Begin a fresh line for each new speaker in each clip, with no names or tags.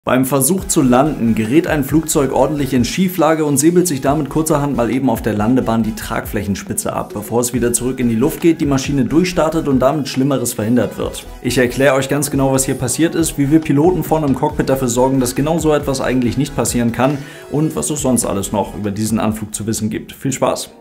Beim Versuch zu landen gerät ein Flugzeug ordentlich in Schieflage und säbelt sich damit kurzerhand mal eben auf der Landebahn die Tragflächenspitze ab, bevor es wieder zurück in die Luft geht, die Maschine durchstartet und damit Schlimmeres verhindert wird. Ich erkläre euch ganz genau, was hier passiert ist, wie wir Piloten vorne im Cockpit dafür sorgen, dass genau so etwas eigentlich nicht passieren kann und was es sonst alles noch über diesen Anflug zu wissen gibt. Viel Spaß!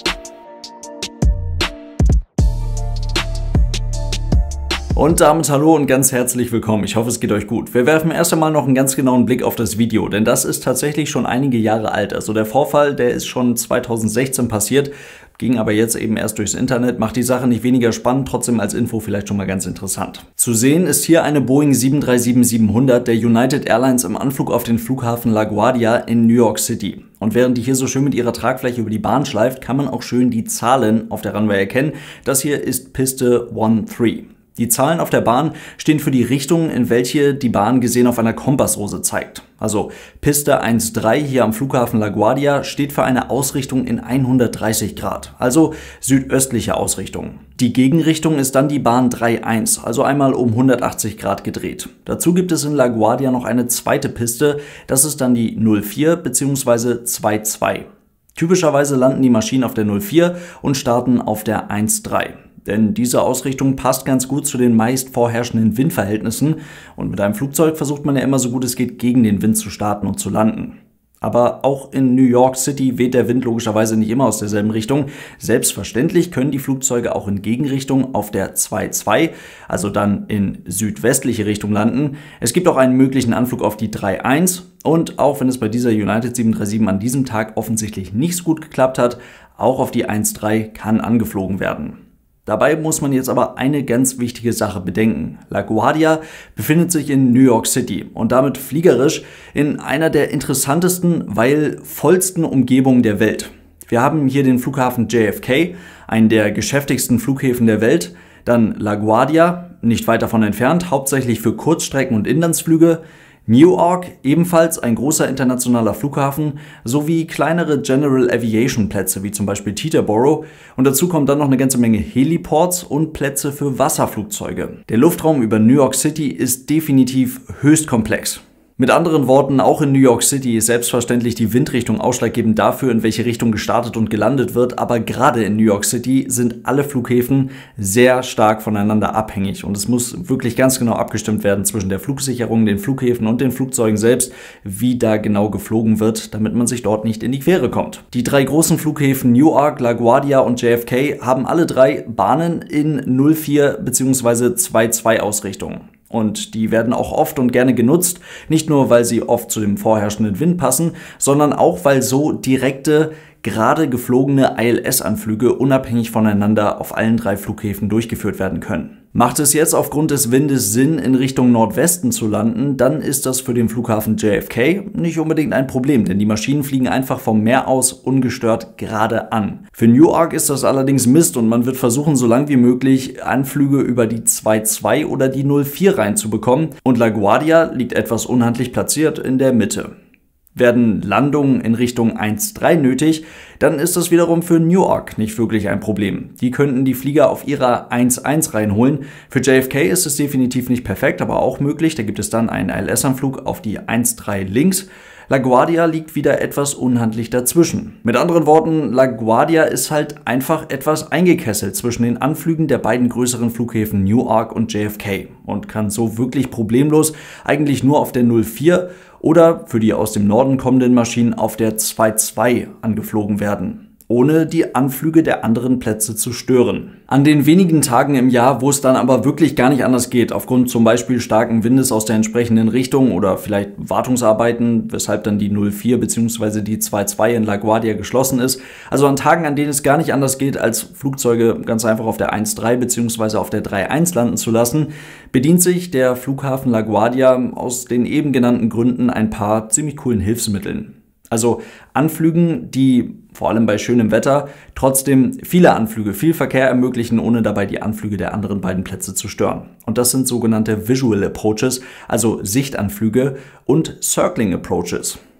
Und damit hallo und ganz herzlich willkommen. Ich hoffe, es geht euch gut. Wir werfen erst einmal noch einen ganz genauen Blick auf das Video, denn das ist tatsächlich schon einige Jahre alt. Also der Vorfall, der ist schon 2016 passiert, ging aber jetzt eben erst durchs Internet, macht die Sache nicht weniger spannend, trotzdem als Info vielleicht schon mal ganz interessant. Zu sehen ist hier eine Boeing 737-700 der United Airlines im Anflug auf den Flughafen LaGuardia in New York City. Und während die hier so schön mit ihrer Tragfläche über die Bahn schleift, kann man auch schön die Zahlen auf der Runway erkennen. Das hier ist Piste 13. Die Zahlen auf der Bahn stehen für die Richtung, in welche die Bahn gesehen auf einer Kompassrose zeigt. Also Piste 13 hier am Flughafen LaGuardia steht für eine Ausrichtung in 130 Grad, also südöstliche Ausrichtung. Die Gegenrichtung ist dann die Bahn 31, also einmal um 180 Grad gedreht. Dazu gibt es in LaGuardia noch eine zweite Piste, das ist dann die 04 bzw. 22. Typischerweise landen die Maschinen auf der 04 und starten auf der 13. Denn diese Ausrichtung passt ganz gut zu den meist vorherrschenden Windverhältnissen und mit einem Flugzeug versucht man ja immer so gut es geht gegen den Wind zu starten und zu landen. Aber auch in New York City weht der Wind logischerweise nicht immer aus derselben Richtung. Selbstverständlich können die Flugzeuge auch in Gegenrichtung auf der 22, also dann in südwestliche Richtung landen. Es gibt auch einen möglichen Anflug auf die 31 und auch wenn es bei dieser United 737 an diesem Tag offensichtlich nicht so gut geklappt hat, auch auf die 13 kann angeflogen werden. Dabei muss man jetzt aber eine ganz wichtige Sache bedenken. LaGuardia befindet sich in New York City und damit fliegerisch in einer der interessantesten, weil vollsten Umgebungen der Welt. Wir haben hier den Flughafen JFK, einen der geschäftigsten Flughäfen der Welt, dann LaGuardia, nicht weit davon entfernt, hauptsächlich für Kurzstrecken- und Inlandsflüge, Newark, ebenfalls ein großer internationaler Flughafen, sowie kleinere General Aviation Plätze wie zum Beispiel Teterboro und dazu kommt dann noch eine ganze Menge Heliports und Plätze für Wasserflugzeuge. Der Luftraum über New York City ist definitiv höchst komplex. Mit anderen Worten, auch in New York City ist selbstverständlich die Windrichtung ausschlaggebend dafür, in welche Richtung gestartet und gelandet wird, aber gerade in New York City sind alle Flughäfen sehr stark voneinander abhängig und es muss wirklich ganz genau abgestimmt werden zwischen der Flugsicherung, den Flughäfen und den Flugzeugen selbst, wie da genau geflogen wird, damit man sich dort nicht in die Quere kommt. Die drei großen Flughäfen Newark, LaGuardia und JFK haben alle drei Bahnen in 04 bzw. 22 Ausrichtungen. Und die werden auch oft und gerne genutzt, nicht nur, weil sie oft zu dem vorherrschenden Wind passen, sondern auch, weil so direkte, gerade geflogene ILS-Anflüge unabhängig voneinander auf allen drei Flughäfen durchgeführt werden können. Macht es jetzt aufgrund des Windes Sinn, in Richtung Nordwesten zu landen, dann ist das für den Flughafen JFK nicht unbedingt ein Problem, denn die Maschinen fliegen einfach vom Meer aus ungestört gerade an. Für Newark ist das allerdings Mist und man wird versuchen, so lang wie möglich Anflüge über die 22 oder die 04 reinzubekommen und LaGuardia liegt etwas unhandlich platziert in der Mitte. Werden Landungen in Richtung 1-3 nötig, dann ist das wiederum für Newark nicht wirklich ein Problem. Die könnten die Flieger auf ihrer 1-1 reinholen. Für JFK ist es definitiv nicht perfekt, aber auch möglich. Da gibt es dann einen ILS-Anflug auf die 1-3 links. LaGuardia liegt wieder etwas unhandlich dazwischen. Mit anderen Worten, LaGuardia ist halt einfach etwas eingekesselt zwischen den Anflügen der beiden größeren Flughäfen Newark und JFK und kann so wirklich problemlos eigentlich nur auf der 04 oder für die aus dem Norden kommenden Maschinen auf der 22 angeflogen werden, ohne die Anflüge der anderen Plätze zu stören. An den wenigen Tagen im Jahr, wo es dann aber wirklich gar nicht anders geht, aufgrund zum Beispiel starken Windes aus der entsprechenden Richtung oder vielleicht Wartungsarbeiten, weshalb dann die 04 bzw. die 22 in LaGuardia geschlossen ist, also an Tagen, an denen es gar nicht anders geht, als Flugzeuge ganz einfach auf der 1-3 bzw. auf der 3-1 landen zu lassen, bedient sich der Flughafen LaGuardia aus den eben genannten Gründen ein paar ziemlich coolen Hilfsmitteln. Also Anflügen, die vor allem bei schönem Wetter trotzdem viele Anflüge, viel Verkehr ermöglichen, ohne dabei die Anflüge der anderen beiden Plätze zu stören. Und das sind sogenannte Visual Approaches, also Sichtanflüge und Circling Approaches.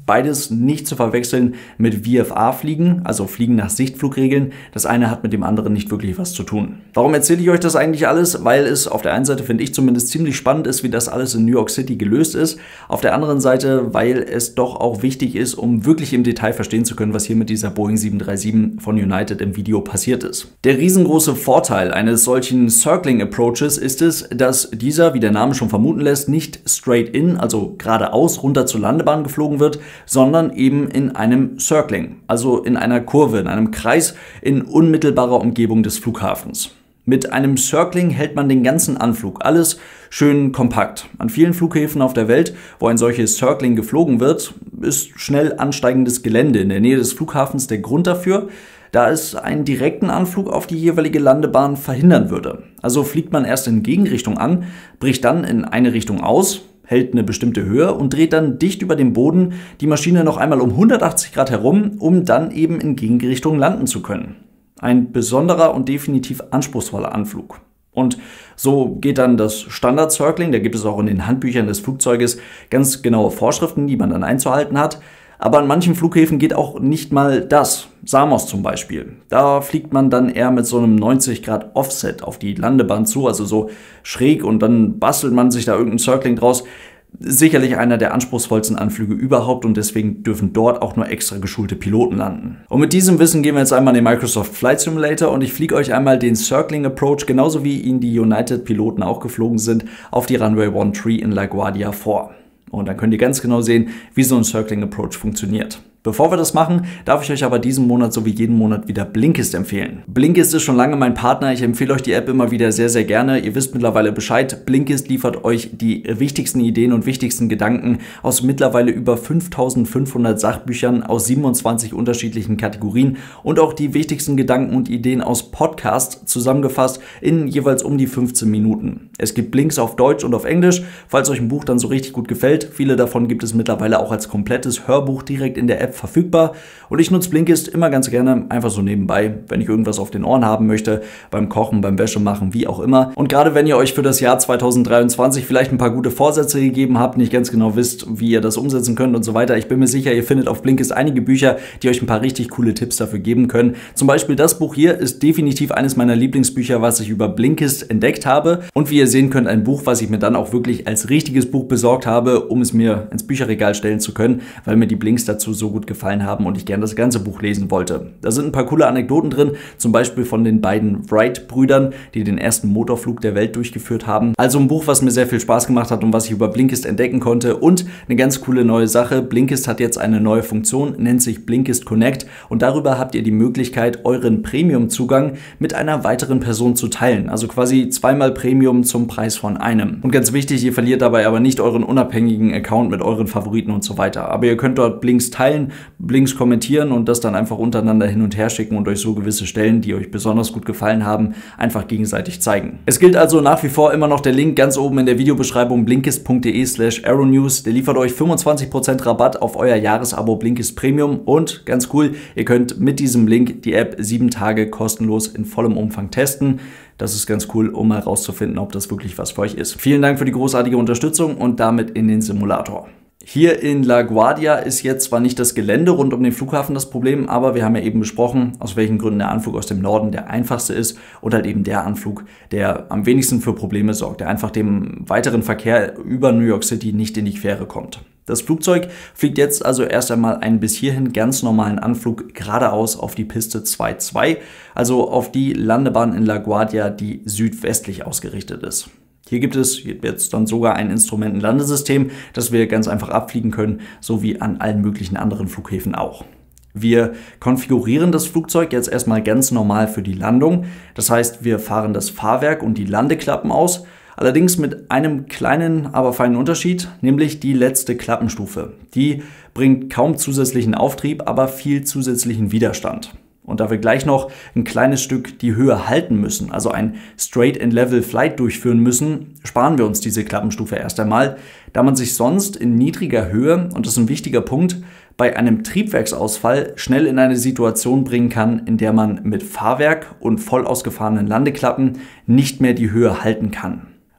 Beides nicht zu verwechseln mit VFA-Fliegen, also Fliegen nach Sichtflugregeln. Das eine hat mit dem anderen nicht wirklich was zu tun. Warum erzähle ich euch das eigentlich alles? Weil es auf der einen Seite, finde ich zumindest, ziemlich spannend ist, wie das alles in New York City gelöst ist. Auf der anderen Seite, weil es doch auch wichtig ist, um wirklich im Detail verstehen zu können, was hier mit dieser Boeing 737 von United im Video passiert ist. Der riesengroße Vorteil eines solchen Circling Approaches ist es, dass dieser, wie der Name schon vermuten lässt, nicht straight in, also geradeaus runter zur Landebahn geflogen wird, sondern eben in einem Circling, also in einer Kurve, in einem Kreis in unmittelbarer Umgebung des Flughafens. Mit einem Circling hält man den ganzen Anflug, alles schön kompakt. An vielen Flughäfen auf der Welt, wo ein solches Circling geflogen wird, ist schnell ansteigendes Gelände in der Nähe des Flughafens der Grund dafür, da es einen direkten Anflug auf die jeweilige Landebahn verhindern würde. Also fliegt man erst in Gegenrichtung an, bricht dann in eine Richtung aus, hält eine bestimmte Höhe und dreht dann dicht über dem Boden die Maschine noch einmal um 180 Grad herum, um dann eben in Gegenrichtung landen zu können. Ein besonderer und definitiv anspruchsvoller Anflug. Und so geht dann das Standard-Circling, da gibt es auch in den Handbüchern des Flugzeuges ganz genaue Vorschriften, die man dann einzuhalten hat. Aber an manchen Flughäfen geht auch nicht mal das. Samos zum Beispiel. Da fliegt man dann eher mit so einem 90 Grad Offset auf die Landebahn zu, also so schräg, und dann bastelt man sich da irgendein Circling draus. Sicherlich einer der anspruchsvollsten Anflüge überhaupt und deswegen dürfen dort auch nur extra geschulte Piloten landen. Und mit diesem Wissen gehen wir jetzt einmal in den Microsoft Flight Simulator und ich fliege euch einmal den Circling Approach, genauso wie ihn die United-Piloten auch geflogen sind, auf die Runway 13 in LaGuardia vor. Und dann könnt ihr ganz genau sehen, wie so ein Circling Approach funktioniert. Bevor wir das machen, darf ich euch aber diesen Monat sowie jeden Monat wieder Blinkist empfehlen. Blinkist ist schon lange mein Partner, ich empfehle euch die App immer wieder sehr, sehr gerne. Ihr wisst mittlerweile Bescheid, Blinkist liefert euch die wichtigsten Ideen und wichtigsten Gedanken aus mittlerweile über 5500 Sachbüchern aus 27 unterschiedlichen Kategorien und auch die wichtigsten Gedanken und Ideen aus Podcasts zusammengefasst in jeweils um die 15 Minuten. Es gibt Blinks auf Deutsch und auf Englisch, falls euch ein Buch dann so richtig gut gefällt. Viele davon gibt es mittlerweile auch als komplettes Hörbuch direkt in der App verfügbar und ich nutze Blinkist immer ganz gerne, einfach so nebenbei, wenn ich irgendwas auf den Ohren haben möchte, beim Kochen, beim Wäschemachen, wie auch immer. Und gerade wenn ihr euch für das Jahr 2023 vielleicht ein paar gute Vorsätze gegeben habt, nicht ganz genau wisst, wie ihr das umsetzen könnt und so weiter, ich bin mir sicher, ihr findet auf Blinkist einige Bücher, die euch ein paar richtig coole Tipps dafür geben können. Zum Beispiel das Buch hier ist definitiv eines meiner Lieblingsbücher, was ich über Blinkist entdeckt habe und wie ihr sehen könnt, ein Buch, was ich mir dann auch wirklich als richtiges Buch besorgt habe, um es mir ins Bücherregal stellen zu können, weil mir die Blinks dazu so gut gefallen haben und ich gerne das ganze Buch lesen wollte. Da sind ein paar coole Anekdoten drin, zum Beispiel von den beiden Wright-Brüdern, die den ersten Motorflug der Welt durchgeführt haben. Also ein Buch, was mir sehr viel Spaß gemacht hat und was ich über Blinkist entdecken konnte. Und eine ganz coole neue Sache, Blinkist hat jetzt eine neue Funktion, nennt sich Blinkist Connect und darüber habt ihr die Möglichkeit, euren Premium-Zugang mit einer weiteren Person zu teilen. Also quasi zweimal Premium zum Preis von einem. Und ganz wichtig, ihr verliert dabei aber nicht euren unabhängigen Account mit euren Favoriten und so weiter. Aber ihr könnt dort Blinks teilen, Blinks kommentieren und das dann einfach untereinander hin und her schicken und euch so gewisse Stellen, die euch besonders gut gefallen haben, einfach gegenseitig zeigen. Es gilt also nach wie vor immer noch der Link ganz oben in der Videobeschreibung blinkist.de/aeronews. Der liefert euch 25% Rabatt auf euer Jahresabo Blinkist Premium und ganz cool, ihr könnt mit diesem Link die App 7 Tage kostenlos in vollem Umfang testen. Das ist ganz cool, um mal rauszufinden, ob das wirklich was für euch ist. Vielen Dank für die großartige Unterstützung und damit in den Simulator. Hier in LaGuardia ist jetzt zwar nicht das Gelände rund um den Flughafen das Problem, aber wir haben ja eben besprochen, aus welchen Gründen der Anflug aus dem Norden der einfachste ist und halt eben der Anflug, der am wenigsten für Probleme sorgt, der einfach dem weiteren Verkehr über New York City nicht in die Quere kommt. Das Flugzeug fliegt jetzt also erst einmal einen bis hierhin ganz normalen Anflug geradeaus auf die Piste 2.2, also auf die Landebahn in LaGuardia, die südwestlich ausgerichtet ist. Hier gibt es jetzt dann sogar ein Instrumentenlandesystem, das wir ganz einfach abfliegen können, so wie an allen möglichen anderen Flughäfen auch. Wir konfigurieren das Flugzeug jetzt erstmal ganz normal für die Landung. Das heißt, wir fahren das Fahrwerk und die Landeklappen aus, allerdings mit einem kleinen, aber feinen Unterschied, nämlich die letzte Klappenstufe. Die bringt kaum zusätzlichen Auftrieb, aber viel zusätzlichen Widerstand. Und da wir gleich noch ein kleines Stück die Höhe halten müssen, also ein Straight-and-Level-Flight durchführen müssen, sparen wir uns diese Klappenstufe erst einmal, da man sich sonst in niedriger Höhe, und das ist ein wichtiger Punkt, bei einem Triebwerksausfall schnell in eine Situation bringen kann, in der man mit Fahrwerk und voll ausgefahrenen Landeklappen nicht mehr die Höhe halten kann.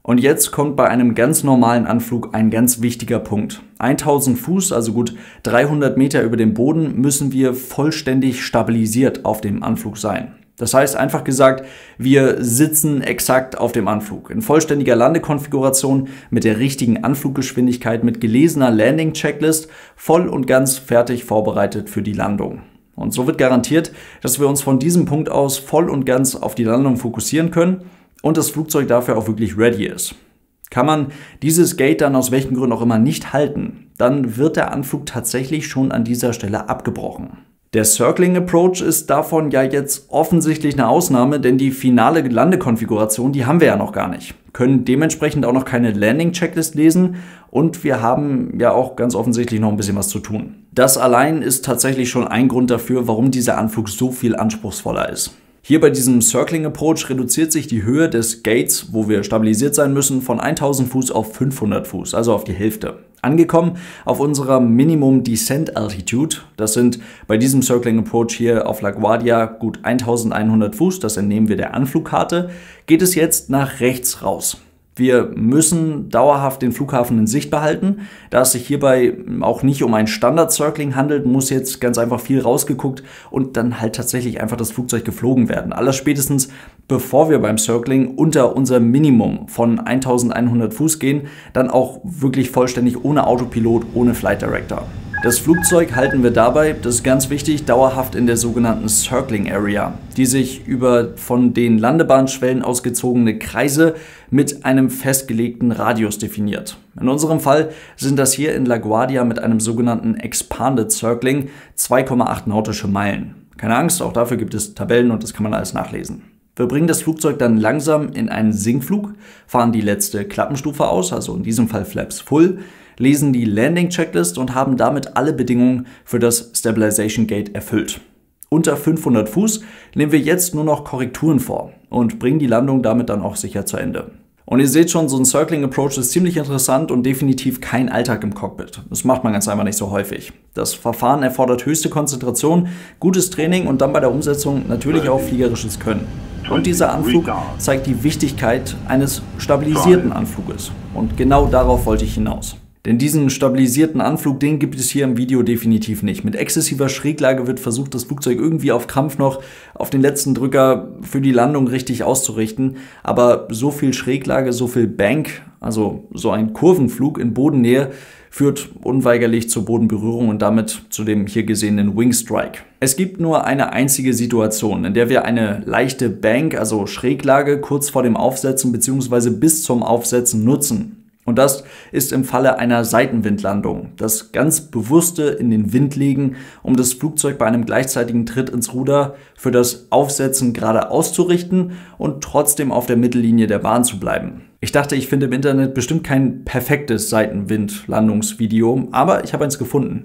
Und jetzt kommt bei einem ganz normalen Anflug ein ganz wichtiger Punkt. 1000 Fuß, also gut 300 Meter über dem Boden, müssen wir vollständig stabilisiert auf dem Anflug sein. Das heißt einfach gesagt, wir sitzen exakt auf dem Anflug. In vollständiger Landekonfiguration, mit der richtigen Anfluggeschwindigkeit, mit gelesener Landing-Checklist, voll und ganz fertig vorbereitet für die Landung. Und so wird garantiert, dass wir uns von diesem Punkt aus voll und ganz auf die Landung fokussieren können und das Flugzeug dafür auch wirklich ready ist. Kann man dieses Gate dann aus welchen Gründen auch immer nicht halten, dann wird der Anflug tatsächlich schon an dieser Stelle abgebrochen. Der Circling Approach ist davon ja jetzt offensichtlich eine Ausnahme, denn die finale Landekonfiguration, die haben wir ja noch gar nicht. Können dementsprechend auch noch keine Landing-Checklist lesen und wir haben ja auch ganz offensichtlich noch ein bisschen was zu tun. Das allein ist tatsächlich schon ein Grund dafür, warum dieser Anflug so viel anspruchsvoller ist. Hier bei diesem Circling Approach reduziert sich die Höhe des Gates, wo wir stabilisiert sein müssen, von 1000 Fuß auf 500 Fuß, also auf die Hälfte. Angekommen auf unserer Minimum Descent Altitude, das sind bei diesem Circling Approach hier auf LaGuardia gut 1100 Fuß, das entnehmen wir der Anflugkarte, geht es jetzt nach rechts raus. Wir müssen dauerhaft den Flughafen in Sicht behalten. Da es sich hierbei auch nicht um ein Standard-Circling handelt, muss jetzt ganz einfach viel rausgeguckt und dann halt tatsächlich einfach das Flugzeug geflogen werden. Allerspätestens, bevor wir beim Circling unter unser Minimum von 1100 Fuß gehen, dann auch wirklich vollständig ohne Autopilot, ohne Flight Director. Das Flugzeug halten wir dabei, das ist ganz wichtig, dauerhaft in der sogenannten Circling Area, die sich über von den Landebahnschwellen ausgezogene Kreise mit einem festgelegten Radius definiert. In unserem Fall sind das hier in LaGuardia mit einem sogenannten Expanded Circling 2,8 nautische Meilen. Keine Angst, auch dafür gibt es Tabellen und das kann man alles nachlesen. Wir bringen das Flugzeug dann langsam in einen Sinkflug, fahren die letzte Klappenstufe aus, also in diesem Fall Flaps Full, lesen die Landing-Checklist und haben damit alle Bedingungen für das Stabilization Gate erfüllt. Unter 500 Fuß nehmen wir jetzt nur noch Korrekturen vor und bringen die Landung damit dann auch sicher zu Ende. Und ihr seht schon, so ein Circling Approach ist ziemlich interessant und definitiv kein Alltag im Cockpit. Das macht man ganz einfach nicht so häufig. Das Verfahren erfordert höchste Konzentration, gutes Training und dann bei der Umsetzung natürlich auch fliegerisches Können. Und dieser Anflug zeigt die Wichtigkeit eines stabilisierten Anfluges. Und genau darauf wollte ich hinaus. Denn diesen stabilisierten Anflug, den gibt es hier im Video definitiv nicht. Mit exzessiver Schräglage wird versucht, das Flugzeug irgendwie auf Krampf noch auf den letzten Drücker für die Landung richtig auszurichten. Aber so viel Schräglage, so viel Bank, also so ein Kurvenflug in Bodennähe, führt unweigerlich zur Bodenberührung und damit zu dem hier gesehenen Wingstrike. Es gibt nur eine einzige Situation, in der wir eine leichte Bank, also Schräglage, kurz vor dem Aufsetzen bzw. bis zum Aufsetzen nutzen. Und das ist im Falle einer Seitenwindlandung. Das ganz bewusste in den Wind legen, um das Flugzeug bei einem gleichzeitigen Tritt ins Ruder für das Aufsetzen gerade auszurichten und trotzdem auf der Mittellinie der Bahn zu bleiben. Ich dachte, ich finde im Internet bestimmt kein perfektes Seitenwindlandungsvideo, aber ich habe eins gefunden.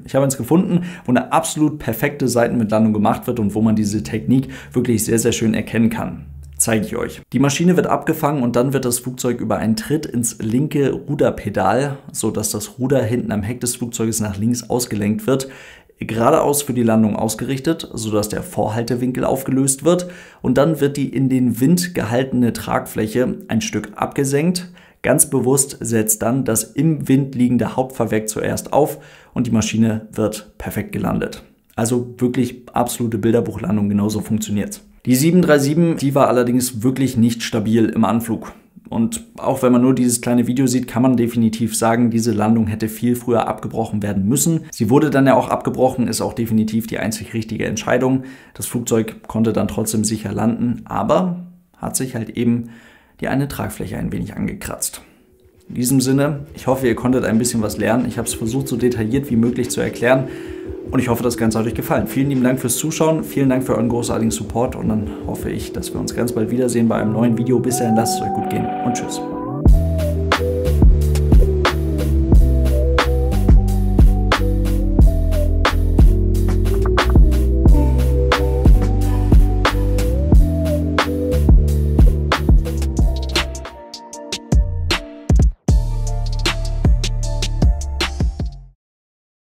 Wo eine absolut perfekte Seitenwindlandung gemacht wird und wo man diese Technik wirklich sehr, sehr schön erkennen kann. Zeige ich euch. Die Maschine wird abgefangen und dann wird das Flugzeug über einen Tritt ins linke Ruderpedal, sodass das Ruder hinten am Heck des Flugzeuges nach links ausgelenkt wird, geradeaus für die Landung ausgerichtet, sodass der Vorhaltewinkel aufgelöst wird und dann wird die in den Wind gehaltene Tragfläche ein Stück abgesenkt. Ganz bewusst setzt dann das im Wind liegende Hauptfahrwerk zuerst auf und die Maschine wird perfekt gelandet. Also wirklich absolute Bilderbuchlandung, genauso funktioniert. Die 737, die war allerdings wirklich nicht stabil im Anflug. Und auch wenn man nur dieses kleine Video sieht, kann man definitiv sagen, diese Landung hätte viel früher abgebrochen werden müssen. Sie wurde dann ja auch abgebrochen, ist auch definitiv die einzig richtige Entscheidung. Das Flugzeug konnte dann trotzdem sicher landen, aber hat sich halt eben die eine Tragfläche ein wenig angekratzt. In diesem Sinne, ich hoffe, ihr konntet ein bisschen was lernen. Ich habe es versucht, so detailliert wie möglich zu erklären. Und ich hoffe, das Ganze hat euch gefallen. Vielen lieben Dank fürs Zuschauen, vielen Dank für euren großartigen Support und dann hoffe ich, dass wir uns ganz bald wiedersehen bei einem neuen Video. Bis dahin, lasst es euch gut gehen und tschüss.